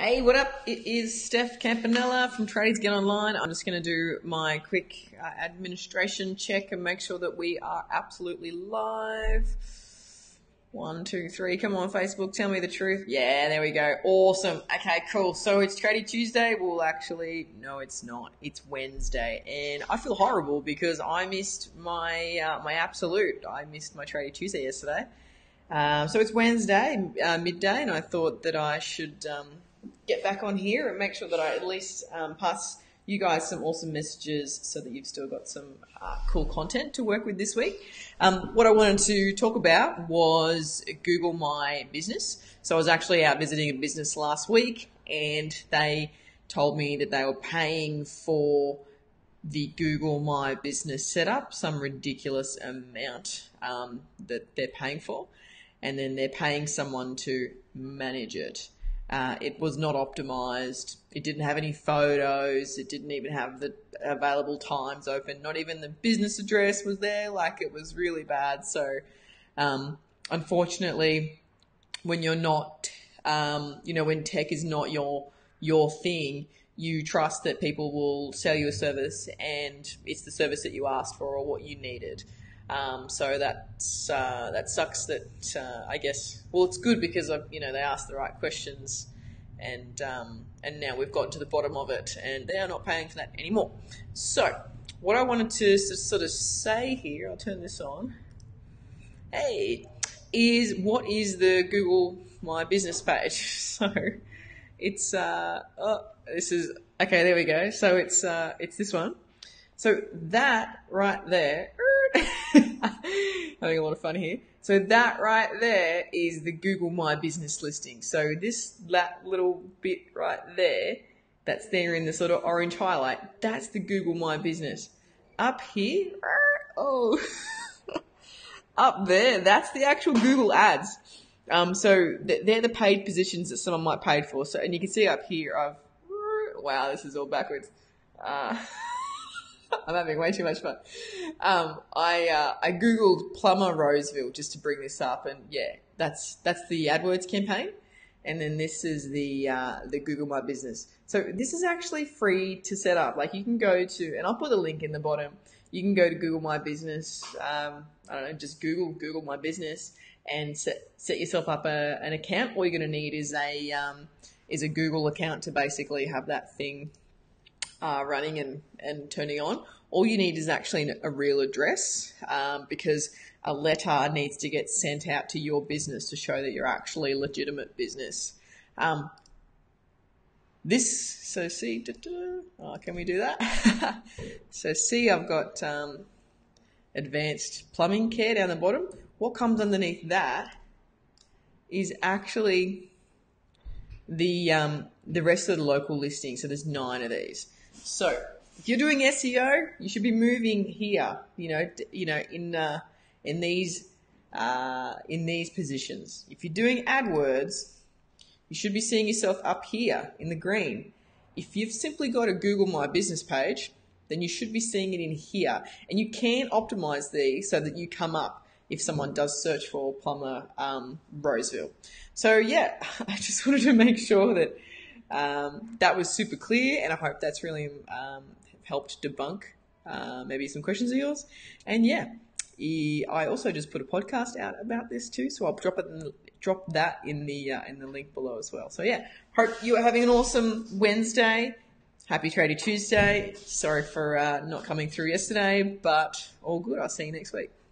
Hey, what up? It is Steph Campanella from Tradies Get Online. I'm just going to do my quick administration check and make sure that we are absolutely live. 1, 2, 3. Come on, Facebook, tell me the truth. Yeah, there we go. Awesome. Okay, cool. So it's Tradie Tuesday. Well, actually, no, it's not. It's Wednesday, and I feel horrible because I missed my absolute. I missed my Tradie Tuesday yesterday. So it's Wednesday, midday, and I thought that I should get back on here and make sure that I at least pass you guys some awesome messages so that you've still got some cool content to work with this week. What I wanted to talk about was Google My Business. So I was actually out visiting a business last week, and they told me that they were paying for the Google My Business setup, some ridiculous amount that they're paying for, and then they're paying someone to manage it. It was not optimized. It didn't have any photos. It didn't even have the available times open. Not even the business address was there. Like, it was really bad. So, unfortunately, when you're not, when tech is not your thing, you trust that people will sell you a service and it's the service that you asked for or what you needed. So that sucks that, I guess, well, it's good because they asked the right questions, and now we've gotten to the bottom of it, and they are not paying for that anymore. So what I wanted to sort of say here, I'll turn this on, is what is the Google My Business page? So it's, this is, okay, there we go. So it's this one. So that right there, having a lot of fun here. So that right there is the Google My Business listing. So that little bit right there, that's there in the sort of orange highlight, that's the Google My Business. Up here, up there, that's the actual Google ads. So they're the paid positions that someone might pay for. So, and you can see up here, wow, this is all backwards. I'm having way too much fun. I Googled plumber Roseville just to bring this up, and yeah, that's the AdWords campaign, and then this is the Google My Business. So this is actually free to set up. Like, you can go to, and I'll put a link in the bottom. You can go to Google My Business. I don't know, just Google My Business and set yourself up an account. All you're going to need is a Google account to basically have that thing running and turning on. All you need is actually a real address, because a letter needs to get sent out to your business to show that you're actually a legitimate business. Can we do that? So see, I've got advanced plumbing care down the bottom. What comes underneath that is actually the rest of the local listings. So there's 9 of these. So if you're doing SEO, you should be moving here, in these positions. If you're doing AdWords, you should be seeing yourself up here in the green. If you've simply got a Google My Business page, then you should be seeing it in here. And you can optimize these so that you come up if someone does search for plumber Roseville. So yeah, I just wanted to make sure that that was super clear, and I hope that's really helped debunk maybe some questions of yours. And yeah, I also just put a podcast out about this too, so I'll drop that in the link below as well. So yeah, hope you are having an awesome Wednesday. Happy Tradie Tuesday. Sorry for not coming through yesterday, but all good. I'll see you next week.